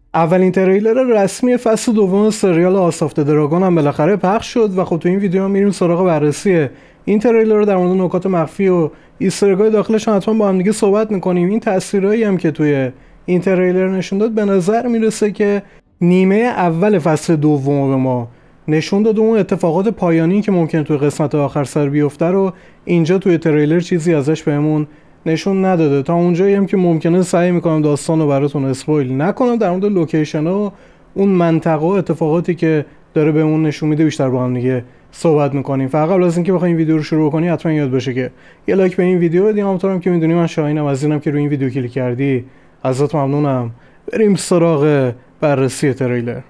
اولین تریلر رسمی فصل دوم سریال هاوس آف دراگون هم بالاخره پخش شد و خب تو این ویدیو هم میریم سراغ بررسی این تریلر رو، در مورد نکات مخفی و ایستر اگ‌های داخلش حتما با هم دیگه صحبت می‌کنیم. این تصویرایی هم که توی این تریلر نشون داد به نظر میرسه که نیمه اول فصل دوم به ما نشون داد، اون اتفاقات پایانی که ممکن توی قسمت آخر سر بیفته رو اینجا توی تریلر چیزی ازش بهمون نشون نداده. تا اونجایی هم که ممکنه سعی میکنم داستان رو براتون اسپویل نکنم، در مورد لوکیشن ها و اون منطقه و اتفاقاتی که داره بهمون نشون میده بیشتر با هم دیگه صحبت میکنیم. فقط قبل از اینکه بخوایم ویدیو رو شروع کنی حتما یاد باشه که یه لایک به این ویدیو بدیم. همونطورم که میدونی من شاهینم، از اینم که روی این ویدیو کلیک کردی ازت ممنونم. بریم سراغ بررسی تریلر.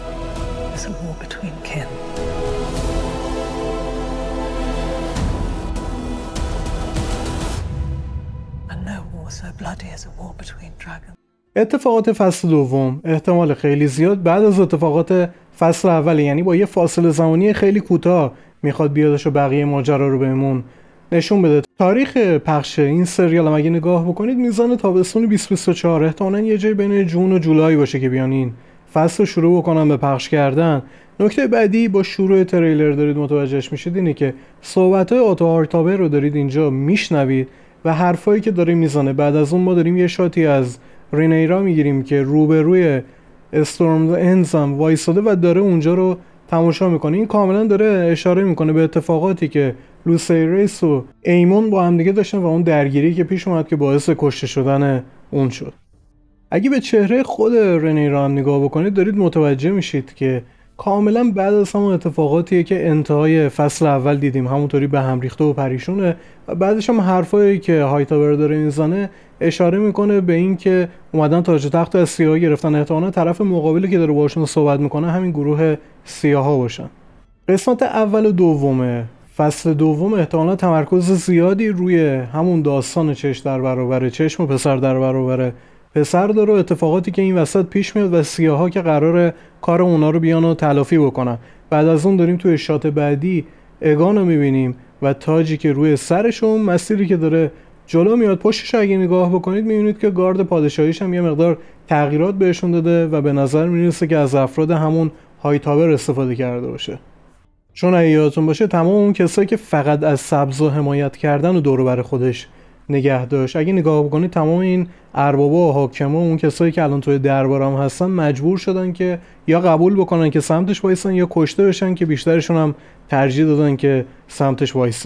اتفاقات فصل دوم احتمال خیلی زیاد بعد از اتفاقات فصل اول، یعنی با یه فاصله زمانی خیلی کوتاه میخواد بیادش و بقیه ماجرا رو بهمون نشون بده. تاریخ پخش این سریال هم اگه نگاه بکنید میزان تابستون 2024 احتمالاً یه جای بین جون و جولای باشه که بیان این فصل شروع بکنن به پخش کردن. نکته بعدی با شروع تریلر دارید متوجهش میشید اینه که صحبت‌های اوتو هایتاور رو دارید اینجا میشنوید و حرفایی که داره میزنه. بعد از اون ما داریم یه شاتی از رینیرا میگیریم که روبروی استورم اندز هم وایساده و داره اونجا رو تماشا میکنه. این کاملا داره اشاره میکنه به اتفاقاتی که لوسیریس و ایمون با هم دیگه داشتن و اون درگیری که پیش اومد که باعث کشته شدن اون شد. اگه به چهره خود رینیرا هم نگاه بکنید دارید متوجه میشید که کاملا بعد از همون اتفاقاتیه که انتهای فصل اول دیدیم، همونطوری به هم ریخته و پریشونه و بعدش هم حرفایی که هایتاور داره میزنه اشاره میکنه به این که اومدن تاج تخت از سیاها گرفتن. احتمالاً طرف مقابلی که داره باشون صحبت میکنه همین گروه سیاها باشن. قسمت اول و دومه فصل دوم احتمالاً تمرکز زیادی روی همون داستان چشم در برابر چشم و پسر در برابر پسر داره، اتفاقاتی که این وسط پیش میاد و سیاها که قراره کار اونا رو بیان و تلافی بکنن. بعد از اون داریم توی شات بعدی اگان رو میبینیم و تاجی که روی سرشون، مسیری که داره جلو میاد. پشتش اگه نگاه بکنید میبینید که گارد پادشاهیش هم یه مقدار تغییرات بهشون داده و به نظر میرسه که از افراد همون هایتاور استفاده کرده باشه. چون اگه یادتون باشه تمام اون کسایی که فقط از سبزا حمایت کردن و دور و بر خودش نگه داشت، اگه نگاه بکنید تمام این اربابا و حاکما و اون کسایی که الان توی دربار هم هستن مجبور شدن که یا قبول بکنن که سمتش وایسن یا کشته بشن، که بیشترشون هم ترجیح دادن که سمتش وایسن.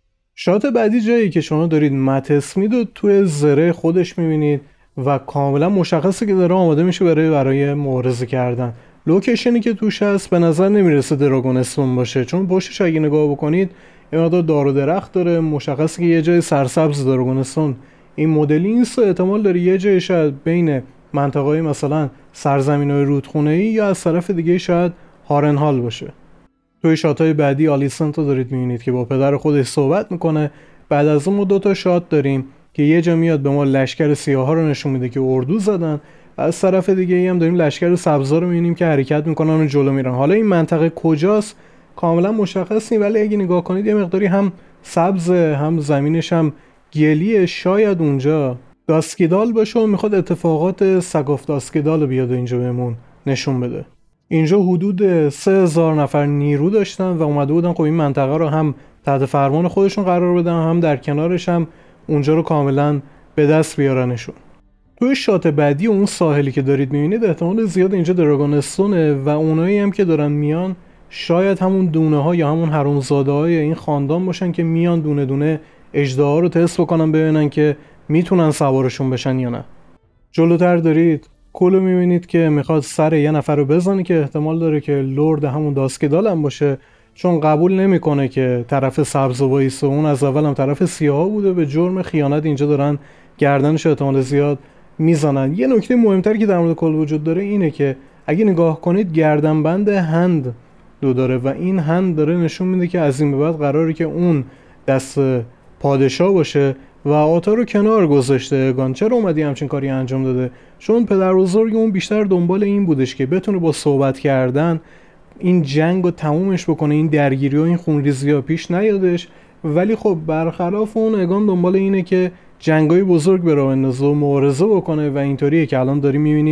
شات بعدی جایی که شما دارید مت اسمید رو توی زره خودش میبینید و کاملا مشخصه که داره آماده میشه برای مبارزه کردن. لوکیشنی که توش هست به نظر نمیرسه دراگون استون باشه، چون پشتش اگه نگاه بکنید یه مقدار دار و درخت داره، مشخصه که یه جای سرسبز دراگون استون این مدلی نیست. احتمال داره یه جای شاید بین منطقه‌های مثلا سرزمین‌های رودخونه‌ای یا از طرف دیگه شاید هارنهال باشه. توی شات‌های بعدی آلیسنت رو دارید می‌بینید که با پدر خودش صحبت میکنه. بعد از اون ما دو تا شات داریم که یه جا میاد به ما لشکر سیاها رو نشون میده که اردو زدن و از طرف دیگه هم داریم لشکر سبزا رو می‌بینیم که حرکت میکنن و جلو میرن. حالا این منطقه کجاست کاملا مشخص نیست، ولی اگه نگاه کنید یه مقداری هم سبز هم زمینش هم گلیه. شاید اونجا داسکیدال باشه و میخواد اتفاقات سگاف داسکیدال رو بیاد اینجا بهمون نشون بده. اینجا حدود 3000 نفر نیرو داشتن و اومده بودن خب این منطقه رو هم تحت فرمان خودشون قرار بدن، هم در کنارش هم اونجا رو کاملا به دست بیارنشون. توی شات بعدی اون ساحلی که دارید میبینید احتمال زیاد اینجا دراگون استونه و اونایی هم که دارن میان شاید همون دونه ها یا همون حرومزاده های این خاندان باشن که میان دونه دونه اژدها رو تست بکنن ببینن که میتونن سوارشون بشن یا نه. جلوتر دارید کولو میبینید که میخواد سر یه نفر رو بزنه که احتمال داره که لرد همون داسکیدال هم باشه، چون قبول نمیکنه که طرف سبز وایسه. اون از اول هم طرف سیاه بوده، به جرم خیانت اینجا دارن گردنش احتمال زیاد میزنن. یه نکته مهمتر که در مورد کل وجود داره اینه که اگه نگاه کنید گردنبند هند دو داره و این هند داره نشون میده که از این به بعد قراره که اون دست پادشاه باشه و آتا رو کنار گذاشته. اگان چرا اومدی همچین کاری انجام داده؟ چون پدر بزرگ اون بیشتر دنبال این بودش که بتونه با صحبت کردن این جنگ رو تمومش بکنه، این درگیری و این خونریزی ها پیش نیادش. ولی خب برخلاف اون اگان دنبال اینه که جنگای بزرگ به راه بندازه و مبارزه بکنه و اینطوریه که الان داریم میبینیم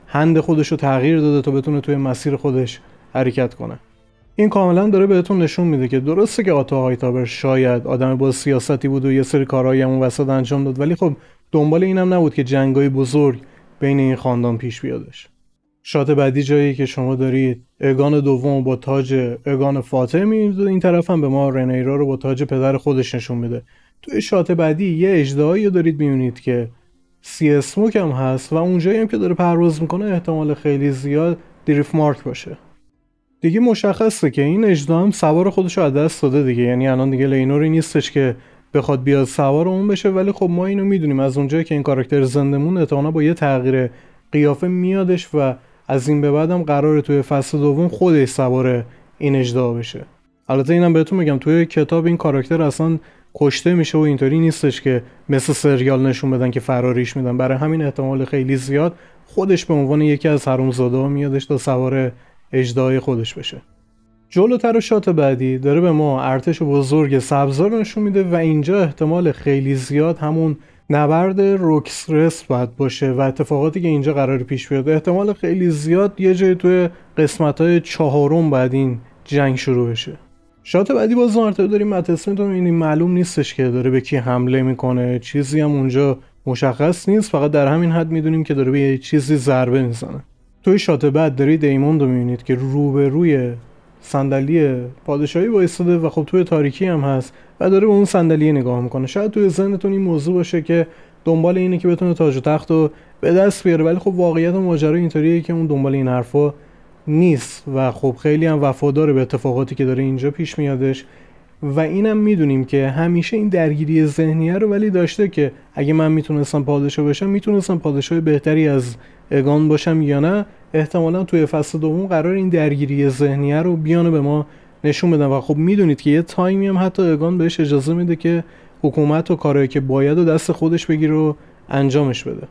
هند خودش رو تغییر داده تا بتونه توی مسیر خودش حرکت کنه. این کاملا داره بهتون نشون میده که درسته که آتا هایتابر شاید آدم با سیاستی بود و یه سری کارهایی هم اون وسط انجام داد، ولی خب دنبال اینم نبود که جنگای بزرگ بین این خاندان پیش بیادش. شات بعدی جایی که شما دارید اگان دوم با تاج اگان فاتح میبینید، این طرف هم به ما رنیرا رو با تاج پدر خودش نشون میده. توی شات بعدی یه اژدهایی دارید میبینید که سی اسموک هم هست و اونجایی هم که داره پرواز میکنه احتمال خیلی زیاد دریف مارک باشه. دیگه مشخصه که این اژدها هم سوار خودش رو از دست داده دیگه، یعنی الان دیگه لینوری نیستش که بخواد بیاد سوار اون بشه، ولی خب ما اینو میدونیم از اونجایی که این کاراکتر زنده مونه احتمالاً با یه تغییر قیافه میادش و از این به بعدم قراره توی فصل دوم خودش سوار این اژدها بشه. البته اینم بهتون میگم توی کتاب این کاراکتر اصلا کشته میشه و اینطوری نیستش که مثل سریال نشون بدن که فراریش میدن، برای همین احتمال خیلی زیاد خودش به عنوان یکی از حرومزاده‌ها میادش تا سوار اژدهای خودش بشه. جلوتر و شات بعدی داره به ما ارتش بزرگ سبزار نشون میده و اینجا احتمال خیلی زیاد همون نبرد روکسرس باید باشه و اتفاقاتی که اینجا قرار پیش بیاد احتمال خیلی زیاد یه جای توی قسمت‌های 4 بعد این جنگ شروع بشه. شات بعدی باز مرتبه داریم مت اسمیت رو می‌بینیم، معلوم نیستش که داره به کی حمله میکنه، چیزی هم اونجا مشخص نیست، فقط در همین حد میدونیم که داره به یه چیزی ضربه میزنه. توی شات بعد دارید دیموند رو میبینید که روبروی صندلی پادشاهی وایساده و خب توی تاریکی هم هست و داره به اون صندلی نگاه میکنه. شاید توی ذهنتون این موضوع باشه که دنبال اینه که بتونه تاج و تخت رو به دست بیاره، ولی خب واقعیت ماجرا اینطوریه که اون دنبال این حرفا نیست و خب خیلی هم وفاداره به اتفاقاتی که داره اینجا پیش میادش و اینم میدونیم که همیشه این درگیری ذهنیه رو ولی داشته که اگه من میتونستم پادشاه بشم میتونستم پادشاه بهتری از اگان باشم یا نه. احتمالا توی فصل دوم قرار این درگیری ذهنیه رو بیانو به ما نشون بدن و خب میدونید که یه تایمی هم حتی اگان بهش اجازه میده که حکومت و کارهایی که باید و دست خودش بگیره و انجامش بده.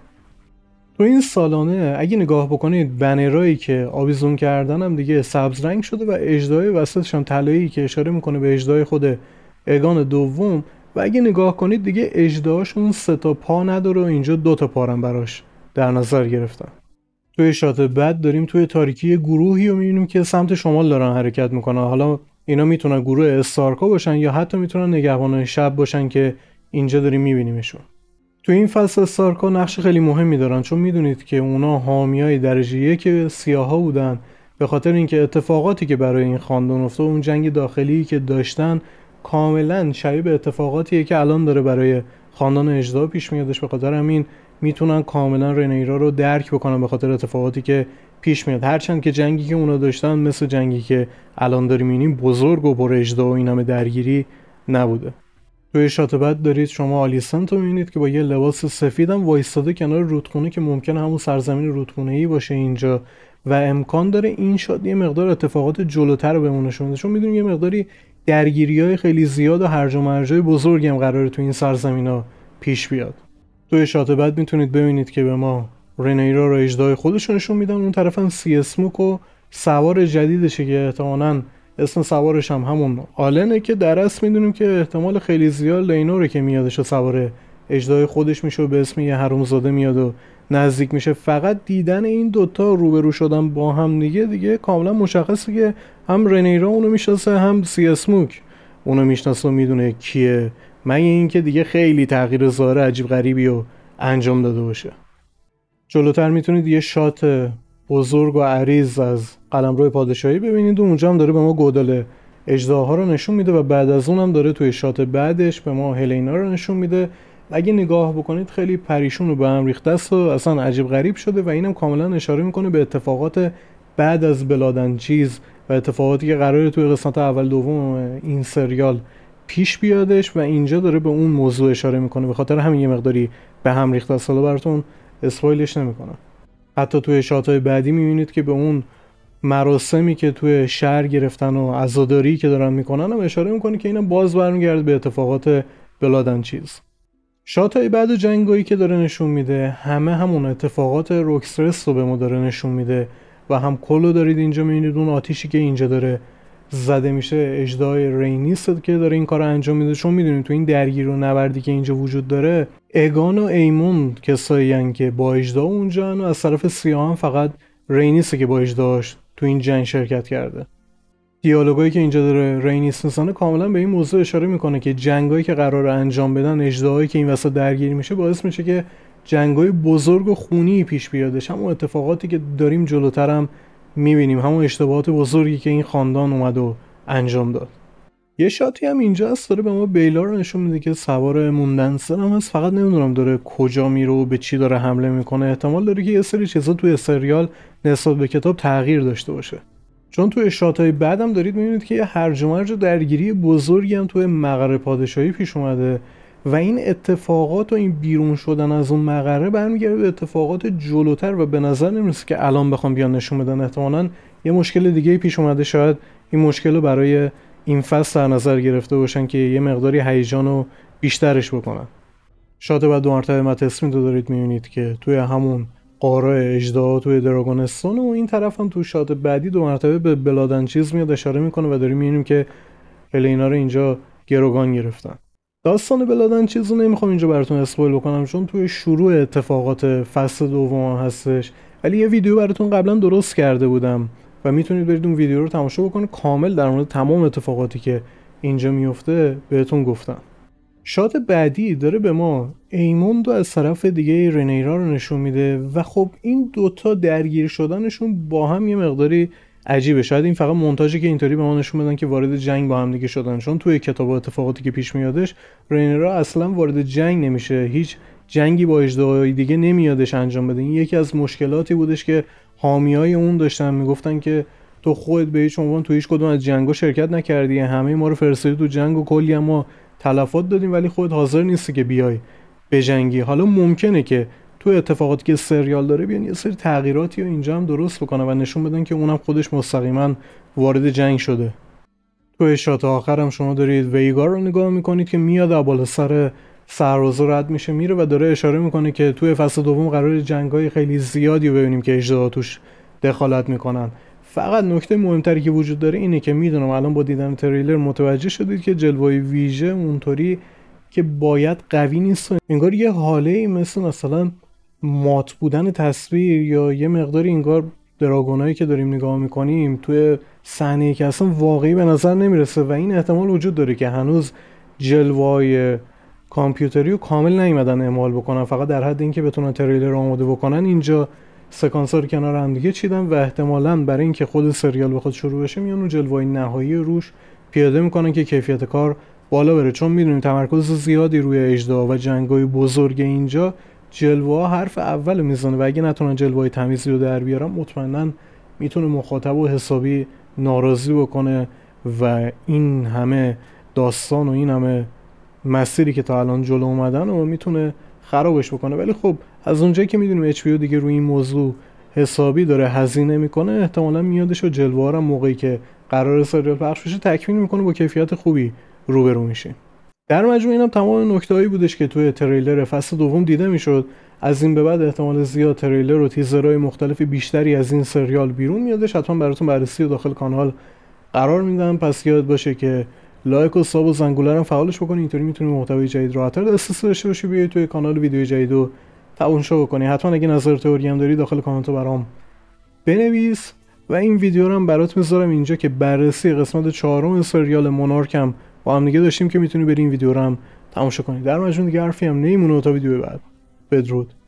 تو این سالانه اگه نگاه بکنید بنرایی که آویزون کردن هم دیگه سبز رنگ شده و اژدهای وسطش هم طلایی که اشاره میکنه به اژدهای خود اگان دوم و اگه نگاه کنید دیگه اژدهاشون 3 تا پا نداره و اینجا 2 تا پارم براش در نظر گرفتن. توی شات بعد داریم توی تاریکی گروهی رو میبینیم که سمت شمال دارن حرکت میکنن. حالا اینا میتونن گروه استارکا باشن یا حتی میتونن نگهبانای شب باشن که اینجا داریم میبینیمشون. تو این فصل استارکا نقش خیلی مهمی دارن چون میدونید که اونا حامیای درجه 1 سیاها بودن به خاطر اینکه اتفاقاتی که برای این خاندان افتاد، اون جنگ داخلی که داشتن کاملا شبیه به اتفاقاتیه که الان داره برای خاندان اژدها پیش میادش. به خاطر همین میتونن کاملا رنیرا رو درک بکنن به خاطر اتفاقاتی که پیش میاد، هرچند که جنگی که اونا داشتن مثل جنگی که الان داریم میبینیم بزرگ و پر اژدها و این همه درگیری نبوده. توی شات بعد دارید شما آلیسنت رو میبینید که با یه لباس سفید هم وایستاده کنار رودخونه که ممکنه همون سرزمین رودخونه‌ای باشه اینجا و امکان داره این شات یه مقدار اتفاقات جلوتر رو بهمون نشون بده چون میدونیم یه مقداری درگیری‌های خیلی زیاد و هرج و مرجای بزرگی هم قراره تو این سرزمینا پیش بیاد. توی شات بعد میتونید ببینید که به ما رنیرا رو اژدهای خودشون نشون میدن، اون طرف هم سی اسموک و سوار جدیدشه که احتمالاً اسم سوارش هم همون آلنه که در اصل میدونیم که احتمال خیلی زیاد لینوره که میادش و سوار اژدهای خودش میشه و به اسم یه حرومزاده میاد و نزدیک میشه. فقط دیدن این دوتا روبرو شدن با هم دیگه کاملا مشخصه که هم رنیرا اونو میشناسه هم سی اسموک اونو میشناسه و میدونه کیه، مگه اینکه دیگه خیلی تغییر ظاهر عجیب غریبی رو انجام داده باشه. جلوتر میتونید یه شات بزرگ و عریض از قلمرو پادشاهی ببینید و اونجا هم داره به ما گودال اژدها رو نشون میده و بعد از اون هم داره توی شات بعدش به ما هلینا رو نشون میده. اگه نگاه بکنید خیلی پریشون و به هم ریخته است و اصلا عجیب غریب شده و اینم کاملا اشاره میکنه به اتفاقات بعد از بلادنچیز و اتفاقاتی که قراره توی قسمت اول دوم این سریال پیش بیادش و اینجا داره به اون موضوع اشاره میکنه، به خاطر همین یه مقداری به هم ریخته است. حالا براتون اسپویلش نمیکنم. حتی توی شات‌های بعدی میبینید که به اون مراسمی که توی شهر گرفتن و عزاداری که دارن میکنن هم اشاره میکنه که اینا باز برمیگرده به اتفاقات بلادنچیز. شات‌های بعد جنگایی که داره نشون میده همون اتفاقات روکسرس رو به ما داره نشون میده و هم کلو دارید اینجا میبینید اون آتیشی که اینجا داره زده میشه اژدهای رینیست که داره این کار انجام میده، چون میدونیم تو این درگیری و نبردی که اینجا وجود داره اگان و ایمون کسایی هن که با اژدها اونجا و از طرف سیاه هم فقط رینیسته که با اژدهاش تو این جنگ شرکت کرده. دیالوگایی که اینجا داره رینیس میزنه کاملا به این موضوع اشاره میکنه که جنگایی که قرار انجام بدن، اژدهایی که این وسط درگیر میشه، باعث میشه که جنگای بزرگ و خونی پیش بیادش. همون اتفاقاتی که داریم جلوتر هم میبینیم، همون اشتباهات بزرگی که این خاندان اومد و انجام داد. یه شاتی هم اینجا هست داره به ما بیلا رو نشون میده که سوار موندنسر هم هست، فقط نمیدونم داره کجا میره و به چی داره حمله میکنه. احتمال داره که یه سری چیزا توی سریال نسبت به کتاب تغییر داشته باشه، چون توی شات‌های بعدم دارید میبینید که یه هرج و مرج و درگیری بزرگی هم توی مقر پادشاهی پیش اومده و این اتفاقات و این بیرون شدن از اون مقره برمیگرده به اتفاقات جلوتر و به نظر نمیرسه که الان بخوام بیان نشون بدن. احتمالاً یه مشکل دیگه پیش اومده، شاید این مشکل رو برای این فصل در نظر گرفته باشن که یه مقداری هیجان رو بیشترش بکنن. شات بعد دو مرتبه مت اسمیت رو دارید میبینید که توی همون قاره اژدها توی دراگونستون، و این طرف هم تو شات بعدی دو مرتبه به بلادن چیز میاد اشاره میکنه و داریم میبینیم که هلینا رو اینجا گروگان گرفتن. داستان بلادن چیز رو نمیخوام اینجا براتون اسپویل بکنم چون توی شروع اتفاقات فصل دوم هستش، ولی یه ویدیو براتون قبلا درست کرده بودم و میتونید برید اون ویدیو رو تماشا بکنید، کامل در مورد تمام اتفاقاتی که اینجا میفته بهتون گفتم. شات بعدی داره به ما ایموند و از طرف دیگه رینیرا رو نشون میده و خب این دوتا درگیر شدنشون با هم یه مقداری عجیبه. شاید این فقط مونتاژی که اینطوری به ما نشون بدن که وارد جنگ با هم دیگه شدن، چون توی کتاب اتفاقاتی که پیش میادش رینیرا اصلا وارد جنگ نمیشه، هیچ جنگی با اژدهای دیگه نمیادش انجام بده. این یکی از مشکلاتی بودش که حامیای اون داشتن، میگفتن که تو خودت به هیچ عنوان تو هیچ کدوم از جنگا شرکت نکردی، همه ما رو فرستادی تو جنگ و کلی ما تلفات دادیم ولی خودت حاضر نیستی که بیای بجنگی. حالا ممکنه که تو اتفاقاتی که سریال داره بیان یه سری تغییراتی رو اینجا هم درست بکنه و نشون بدن که اونم خودش مستقیما وارد جنگ شده. تو شات آخر هم شما دارید ویگار رو نگاه میکنید که میاد بالا سر سربازا رد میشه میره و داره اشاره میکنه که توی فصل دوم قرار جنگای خیلی زیادی رو ببینیم که اژدها توش دخالت میکنن. فقط نکته مهمتری که وجود داره اینه که میدونم الان با دیدن تریلر متوجه شدید که جلوه ویژه اونطوری که باید قوی نیست، انگار یه حاله مثل مثلا مات بودن تصویر یا یه مقداری انگار دراگونایی که داریم نگاه میکنیم توی صحنه‌ای که اصلا واقعی به نظر نمیرسه و این احتمال وجود داره که هنوز جلوه‌های کامپیوتری رو کامل نیومدن اعمال بکنن، فقط در حد اینکه بتونن تریلر آماده بکنن اینجا سکانس‌ها رو کنار هم دیگه چیدن و احتمالاً برای اینکه خود سریال بخواد شروع بشه میان اون جلوه‌های نهایی روش پیاده میکنن که کیفیت کار بالا بره، چون میدونیم تمرکز زیادی روی اژدها و جنگ‌های بزرگ اینجا جلوه‌ها حرف اول میزنه و اگه نتونن جلوه‌های تمیزی رو در بیارن مطمئناً میتونه مخاطب و حسابی ناراضی بکنه و این همه داستان و این همه مسیری که تا الان جلو اومدن و میتونه خرابش بکنه. ولی خب از اونجایی که میدونیم HBO دیگه روی این موضوع حسابی داره هزینه میکنه، احتمالاً میادش و جلوه‌ها رو موقعی که قرار سریال پخش بشه تکمیل میکنه، با کیفیت خوبی روبرو میشیم. در مجموع اینم تمام نکته‌هایی بودش که توی تریلر فصل دوم دیده میشد. از این به بعد احتمال زیاد تریلر و تیزرهای مختلف بیشتری از این سریال بیرون میادش، حتما براتون بررسی و داخل کانال قرار میدم. پس یاد باشه که لایک و ساب و زنگوله رو فعالش بکنید، اینطوری میتونید محتوای جدید راحت‌تر دسترسی داشته باشی. بیاید توی کانال ویدیو جدید رو تماشا بکنید. حتما اگه نظر تئوری هم داری داخل کامنت برام بنویس و این ویدیو رو هم برات میذارم اینجا که بررسی قسمت 4 سریال مونارک هم با هم دیگه داشتیم که میتونی بری این ویدیو رو هم تماشا کنید. در مجموع دیگه حرفی هم نمیمونه تا ویدیو بعد. بدرود.